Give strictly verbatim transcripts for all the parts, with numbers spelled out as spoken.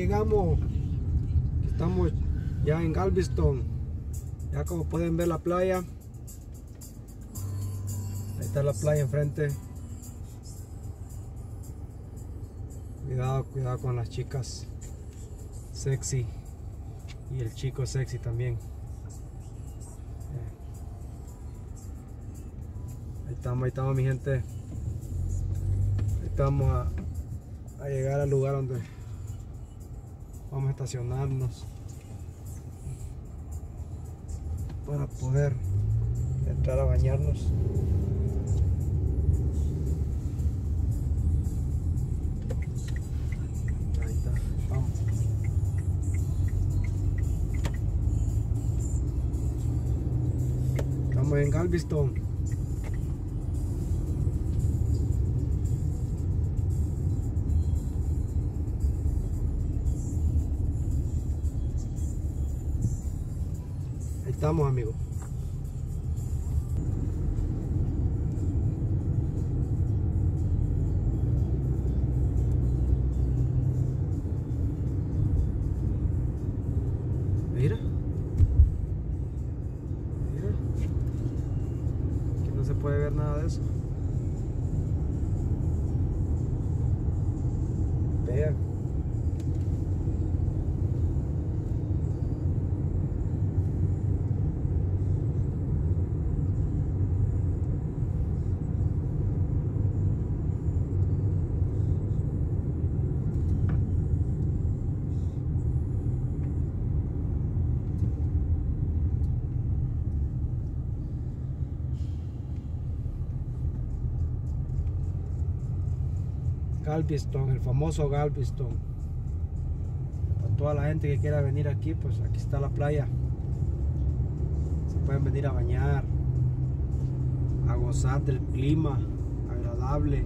llegamos. Estamos ya en Galveston. Ya como pueden ver la playa. Ahí está la playa enfrente. Cuidado, cuidado con las chicas sexy y el chico sexy también. Ahí estamos, ahí estamos mi gente. Ahí estamos a, a llegar al lugar donde vamos a estacionarnos para poder entrar a bañarnos. Ahí está, vamos. Estamos en Galveston. Ahí estamos, amigos. Mira. Mira. Aquí no se puede ver nada de eso. Vean. Galveston, el famoso Galveston. Para toda la gente que quiera venir aquí, pues aquí está la playa. Se pueden venir a bañar, a gozar del clima agradable.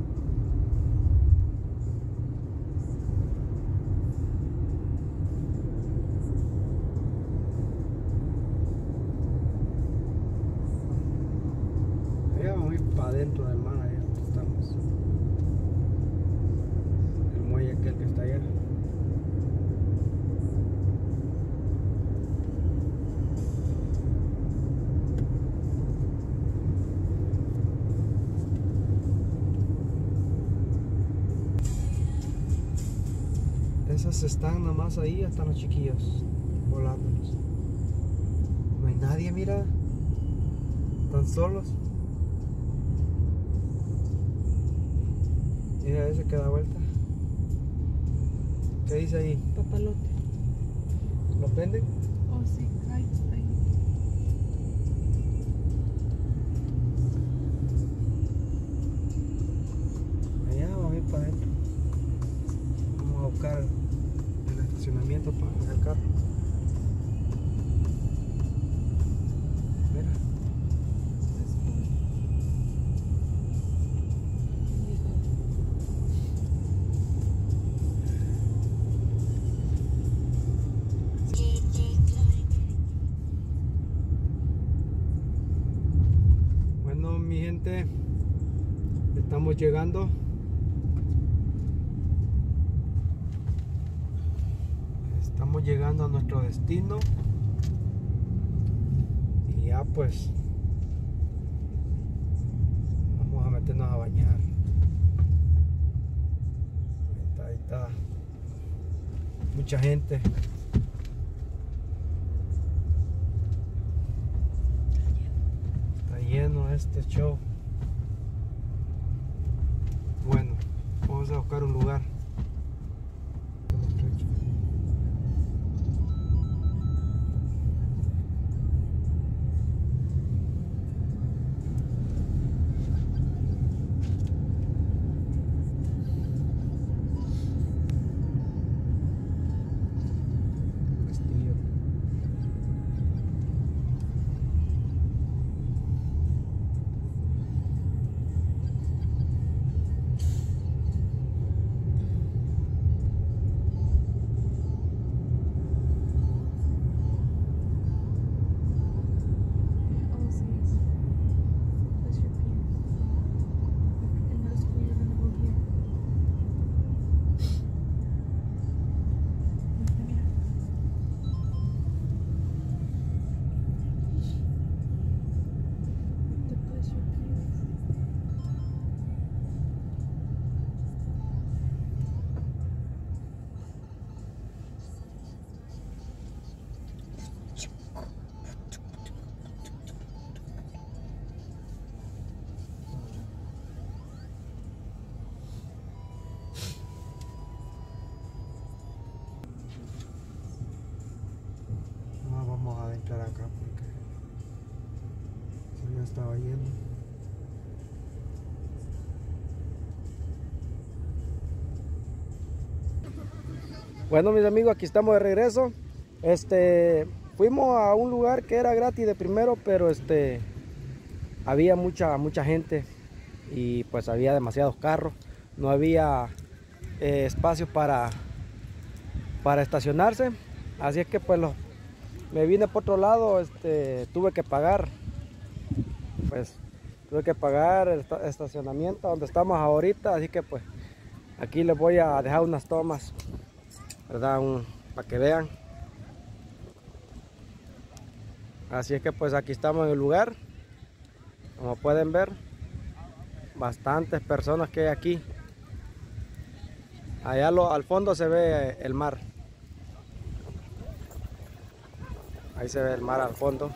Allá vamos a ir para adentro del mar, allá donde estamos. Aquel que está allá. Esas están nomás ahí, están los chiquillos volándolos. No hay nadie, mira. Están solos. Mira ese que da vuelta. ¿Qué dice ahí? Papalote. ¿Lo venden? Oh, sí, ahí, ahí. Allá vamos a ir para adentro. Vamos a buscar el estacionamiento para dejar el carro. Mira. Mi gente, estamos llegando. Estamos llegando a nuestro destino. Y ya pues vamos a meternos a bañar. Ahí está, ahí está. Mucha gente. Lleno este show. Bueno, vamos a buscar un lugar. estaba yendo. Bueno, mis amigos, aquí estamos de regreso. Este, fuimos a un lugar que era gratis de primero, pero este, había mucha, mucha gente y pues había demasiados carros. No había eh, espacio para, para estacionarse. Así es que pues los, me vine por otro lado, este, tuve que pagar. Pues tuve que pagar el estacionamiento donde estamos ahorita. Así que pues aquí les voy a dejar unas tomas, ¿verdad? Un, para que vean. Así es que pues aquí estamos en el lugar. Como pueden ver, bastantes personas que hay aquí. Allá lo, al fondo se ve el mar. Ahí se ve el mar al fondo.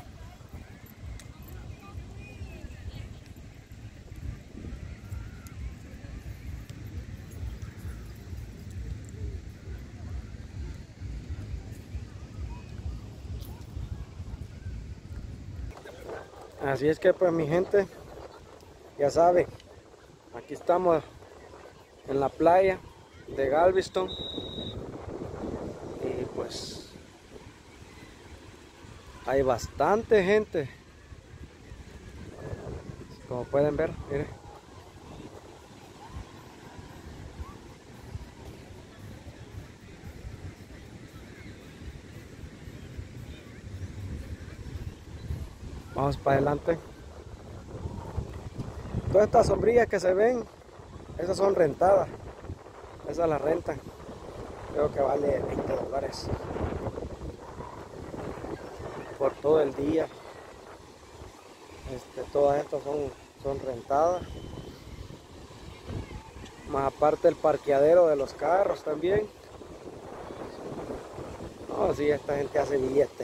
Así es que pues mi gente, ya saben, aquí estamos en la playa de Galveston y pues hay bastante gente, como pueden ver, miren. Vamos para adelante. Todas estas sombrillas que se ven, esas son rentadas. Esas las rentan. Creo que vale veinte dólares por todo el día. Este, todas estas son, son rentadas. Más aparte el parqueadero de los carros también. No, sí, esta gente hace billete.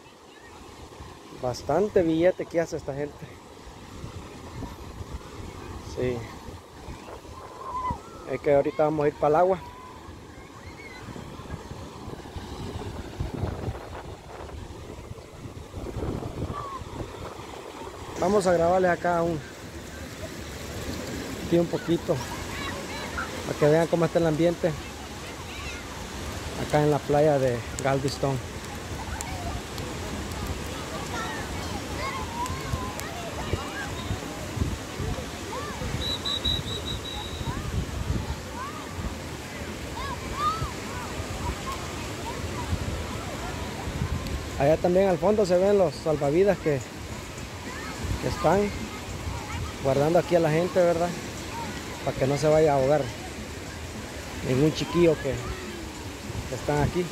Bastante billete que hace esta gente. Sí. Es que ahorita vamos a ir para el agua. Vamos a grabarles acá un, aquí un poquito para que vean cómo está el ambiente acá en la playa de Galveston. Allá también al fondo se ven los salvavidas que, que están guardando aquí a la gente, ¿verdad? Para que no se vaya a ahogar ningún chiquillo que, que están aquí.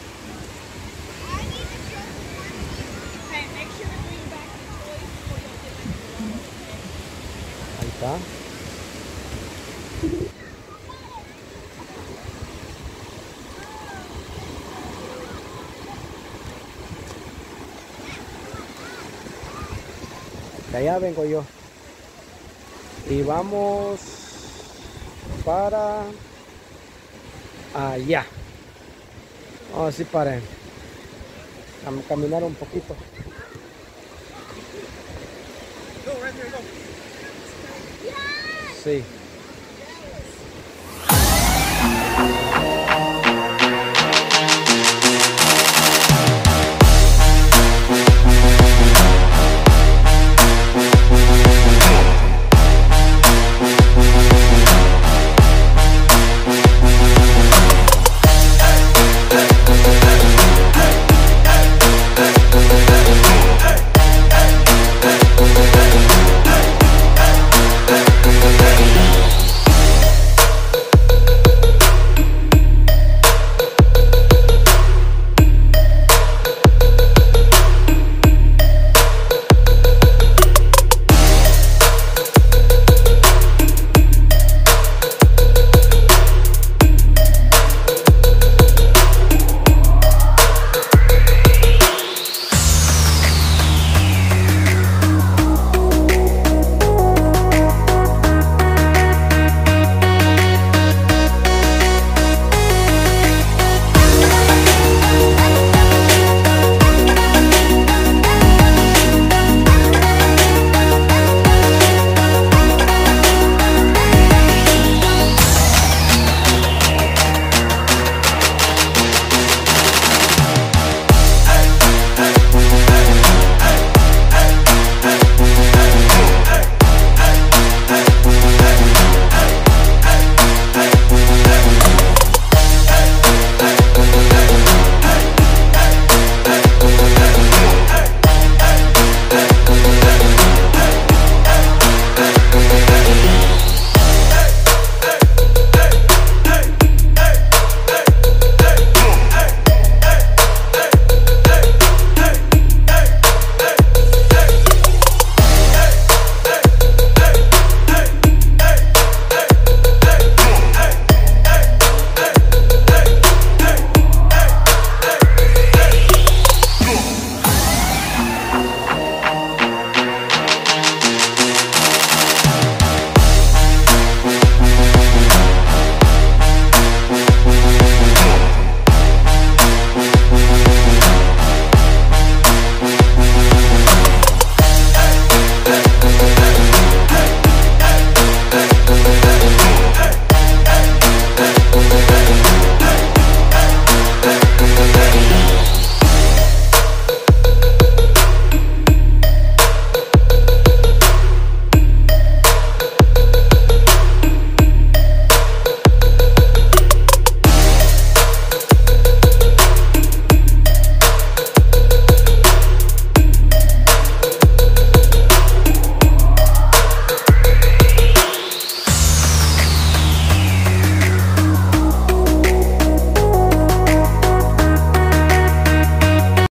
Ahí está. De allá vengo yo y vamos para allá. Vamos así para cam caminar un poquito. Sí.